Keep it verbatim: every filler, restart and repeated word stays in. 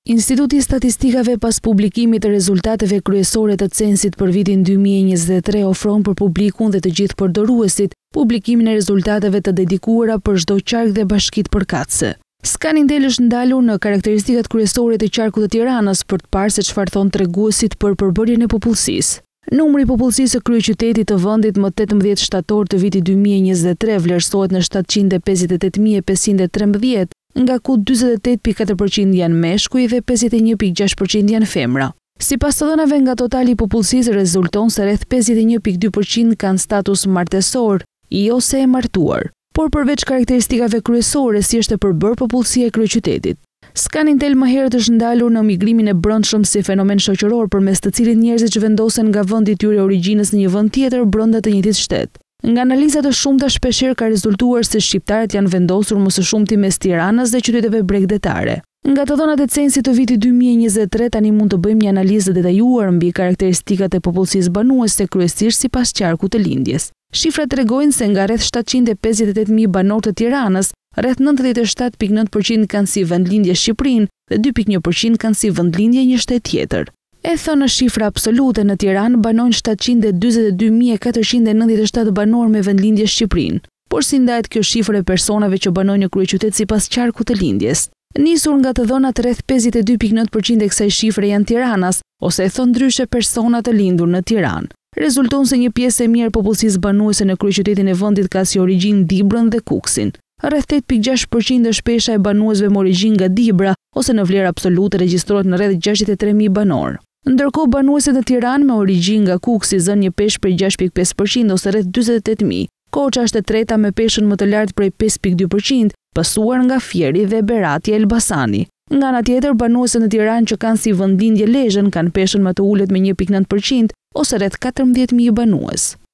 Instituti i Statistikave pas publikimit të rezultateve kryesore të censit për vitin dy mijë e njëzet e tre ofron për publikun dhe të gjithë përdoruesit publikimin e rezultateve të dedikuara për çdo qark dhe bashkitë përkatëse. Scanintel është ndalur në karakteristikat kryesore të qarkut të Tiranës për të parë se çfarë thon treguesit për përbërjen e popullsisë. Numri i popullsisë së kryeqytetit të vendit më tetëmbëdhjetë shtator të vitit dy mijë e njëzet e tre vlerësohet në shtatëqind e pesëdhjetë e tetë mijë e pesëqind e trembëdhjetë, nga ku dyzet e tetë pikë katër përqind janë meshkuj dhe pesëdhjetë e një pikë gjashtë përqind janë femra. Sipas të dhënave nga totali i popullsisë rezulton se rreth pesëdhjetë e një pikë dy përqind kanë status martesor i ose e martuar. Por përveç karakteristikave kryesore si është e përbërë popullsia e kryeqytetit, Scanintel më herët është ndalur në migrimin e brendshëm si fenomen shoqëror përmes të cilit njerëzit që vendosen nga vendi i tyre origjinës në një vend tjetër brenda të njëjtit shtet. Nga analiza të shumta shpeshherë ka rezultuar se shqiptarët janë vendosur më së shumti mes Tiranës dhe qyteteve bregdetare. Nga të dhënat e censit të vitit dy mijë e njëzet e tre tani mund të bëjmë një analizë detajuar mbi karakteristikat e popullsisë banuese kryesisht sipas qarkut të lindjes. Shifrat tregojnë se nga rreth shtatëqind e pesëdhjetë e tetë mijë banor të Tiranës, rreth nëntëdhjetë e shtatë pikë nëntë përqind kanë si vendlindje Shqipërinë dhe dy pikë një përqind kanë si vendlindje një shtet tjetër. E thënë në shifra absolute, në Tiranë banojnë shtatëqind e dyzet e dy mijë e katërqind e nëntëdhjetë e shtatë banor me vendlindje Shqipërinë. Por si ndahet kjo shifër e personave që banojnë në kryeqytet sipas qarkut të lindjes? Nisur nga të dhënat, rreth pesëdhjetë e dy pikë nëntë përqind e kësaj shifre janë Tiranas, ose e thon ndryshe persona të lindur në Tiranë. Rezulton se një pjesë e mirë popullsisë banuese në kryeqytetin e vendit ka si origjinë Dibrën dhe Kuksin. Rreth tetë pikë gjashtë përqind është pesha e banuesve me origjinë nga Dibra, ose në vlerë absolute regjistrohet në rreth gjashtëdhjetë e tre mijë banor. Ndërkohë banuesit në Tiranë me origjinë nga Kuksi zën një peshë prej gjashtë pikë pesë përqind ose rreth dyzet e tetë mijë. Koça është e treta me peshën më të lartë prej pesë pikë dy përqind, pasuar nga Fieri dhe Beratja Elbasani. Nga ana tjetër, banuesit në Tiranë që kanë si vendlindje Lezhën kanë peshën më të ulët me një pikë nëntë përqind ose rreth katërmbëdhjetë mijë banues.